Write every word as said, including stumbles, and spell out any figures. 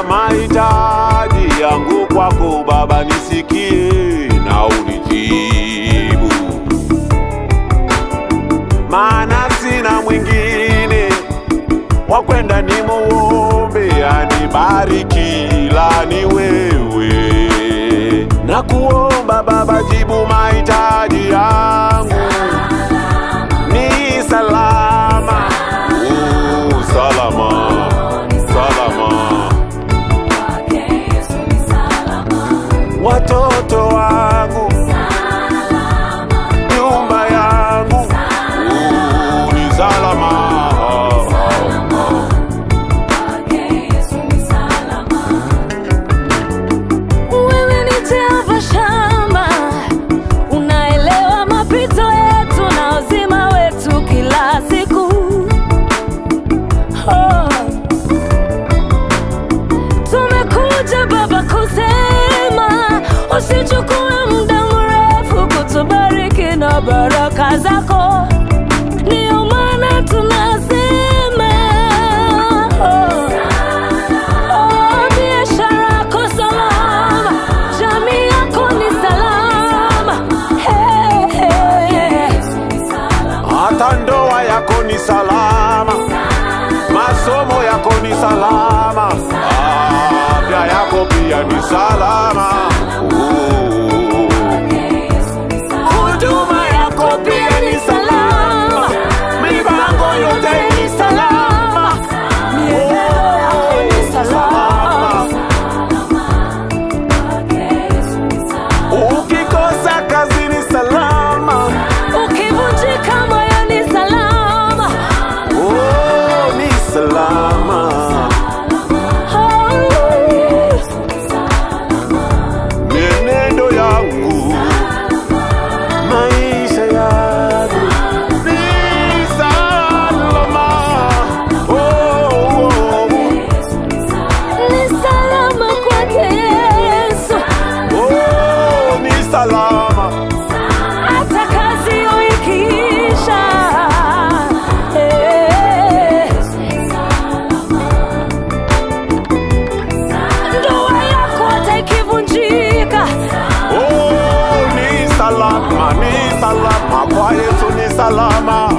mahitaji yangu kwako Baba, nisikie na unijibu, maana sina mwingine wa kwenda nimuombe anibariki ila ni wewe. Na kuomba Baba, jibu mahitaji yangu. Ni salama, oh, salama, salama. Watoto wangu, nyumba yangu, oh, ni salama. Usichukue muda mrefu kutubariki na baraka zako, ndio maana tunasema oh, oh, biashara yako salama, jamii yako ni salama, hey, hey. Hata ndoa yako ni salama, masomo yako ni salama, afya yako pia ni salama. Huduma yako pia ni salama, mipango yote ni salama, mienendo yako ni salama. Ukikosa kazi ni salama, ukivunjika moyo ni salama, oh, ni salama. Mienendo yangu, maisha yangu ni salama, oh, oh, oh. Ni salama kwake Yesu, Oh, ni salama. hata kazi ukiisha, eh, ndoa yako hata ikivunjika, Oh, ni salama, ni salama, kwa Yesu ni salama.